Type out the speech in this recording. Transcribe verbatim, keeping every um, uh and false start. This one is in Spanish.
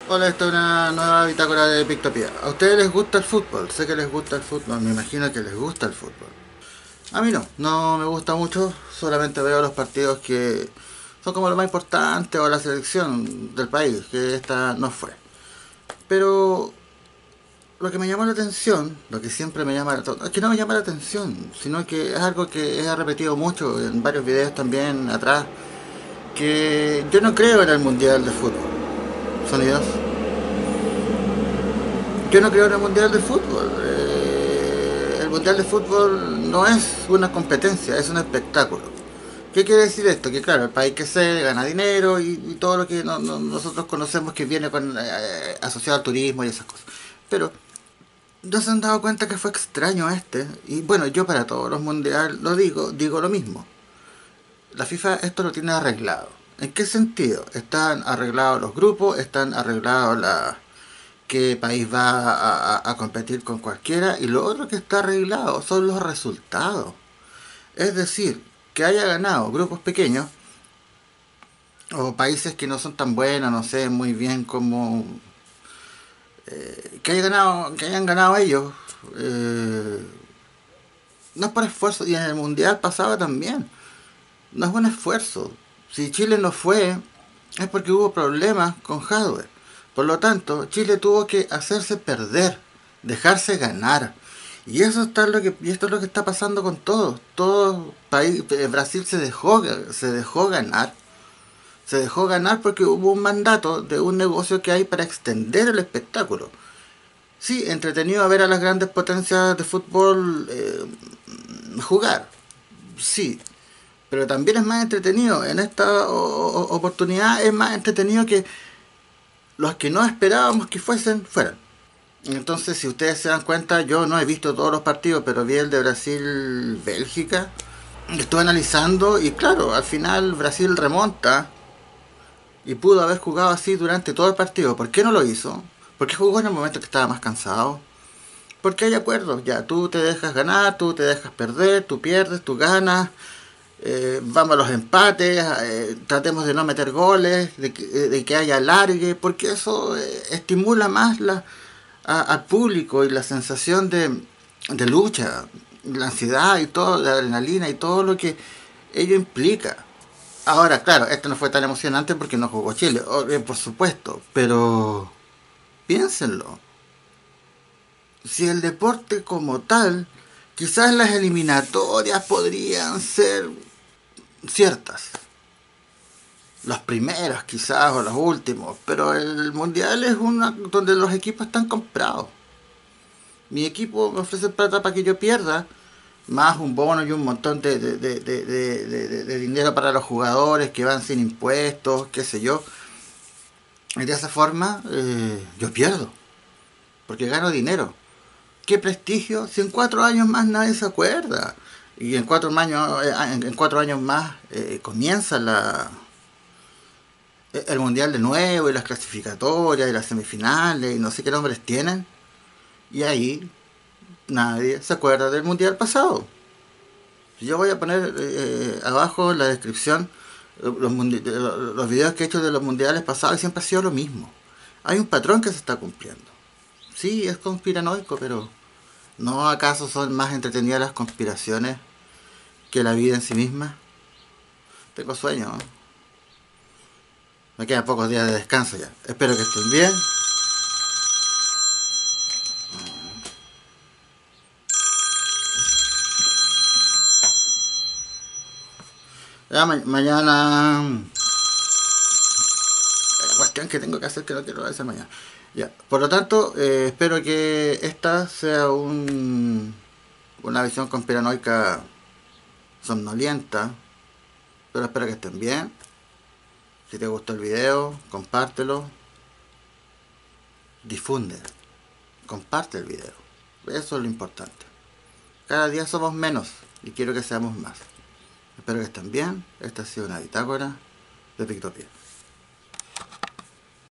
Hola, esta es una nueva bitácora de Pictopía. ¿A ustedes les gusta el fútbol? Sé que les gusta el fútbol, me imagino que les gusta el fútbol. A mí no, no me gusta mucho, solamente veo los partidos que son como lo más importante o la selección del país, que esta no fue. Pero lo que me llamó la atención, lo que siempre me llama la atención, es que no me llama la atención, sino que es algo que he repetido mucho en varios videos también atrás, que yo no creo en el Mundial de Fútbol. ¿Sonidos? Yo no creo en el Mundial de Fútbol. Eh, el Mundial de Fútbol no es una competencia, es un espectáculo. ¿Qué quiere decir esto? Que claro, el país que se gana dinero y, y todo lo que no, no, nosotros conocemos que viene con, eh, asociado al turismo y esas cosas. Pero no se han dado cuenta que fue extraño este. Y bueno, yo para todos los mundiales lo digo, digo lo mismo. La FIFA esto lo tiene arreglado. ¿En qué sentido? Están arreglados los grupos, están arreglados la, qué país va a, a, a competir con cualquiera, y lo otro que está arreglado son los resultados. Es decir, que haya ganado grupos pequeños o países que no son tan buenos, no sé muy bien cómo, eh, que, haya ganado, que hayan ganado ellos, eh, no es por esfuerzo, y en el mundial pasado también, no es un esfuerzo. Si Chile no fue, es porque hubo problemas con hardware. Por lo tanto, Chile tuvo que hacerse perder, dejarse ganar. Y eso está lo que, y esto es lo que está pasando con todos. Todo país, Brasil se dejó, se dejó ganar. Se dejó ganar porque hubo un mandato de un negocio que hay para extender el espectáculo. Sí, entretenido ver a las grandes potencias de fútbol eh, jugar. Sí, pero también es más entretenido. En esta oportunidad es más entretenido que los que no esperábamos que fuesen, fueran. Entonces, si ustedes se dan cuenta, yo no he visto todos los partidos, pero vi el de Brasil-Bélgica. Estuve analizando y claro, al final Brasil remonta y pudo haber jugado así durante todo el partido. ¿Por qué no lo hizo? Porque jugó en el momento que estaba más cansado. Porque hay acuerdos, ya, tú te dejas ganar, tú te dejas perder, tú pierdes, tú ganas. Eh, vamos a los empates, eh, tratemos de no meter goles, de que, de que haya alargue, porque eso eh, estimula más la, a, al público, y la sensación de, de lucha, la ansiedad y todo, la adrenalina y todo lo que ello implica. Ahora, claro, esto no fue tan emocionante porque no jugó Chile, eh, por supuesto, pero piénsenlo. Si el deporte como tal, quizás las eliminatorias podrían ser ciertas, los primeros quizás o los últimos, pero el mundial es una donde los equipos están comprados. Mi equipo me ofrece plata para que yo pierda, más un bono y un montón de, de, de, de, de, de, de dinero para los jugadores que van sin impuestos, qué sé yo. Y de esa forma eh, yo pierdo, porque gano dinero. ¿Qué prestigio? Si en cuatro años más nadie se acuerda. Y en cuatro años, en cuatro años más eh, comienza la, el mundial de nuevo, y las clasificatorias y las semifinales y no sé qué nombres tienen, y ahí nadie se acuerda del mundial pasado. Yo voy a poner eh, abajo en la descripción los, los videos que he hecho de los mundiales pasados, y siempre ha sido lo mismo. Hay un patrón que se está cumpliendo. Sí, es conspiranoico, pero ¿no acaso son más entretenidas las conspiraciones que la vida en sí misma? Tengo sueño, ¿no? Me quedan pocos días de descanso ya. Espero que estén bien. Ya ma mañana... La cuestión que tengo que hacer que no quiero hacer mañana. Ya. Por lo tanto, eh, espero que esta sea un, una visión conspiranoica somnolienta. Pero espero que estén bien. Si te gustó el video, compártelo. Difunde. Comparte el video. Eso es lo importante. Cada día somos menos y quiero que seamos más. Espero que estén bien. Esta ha sido una bitácora de Pictopía.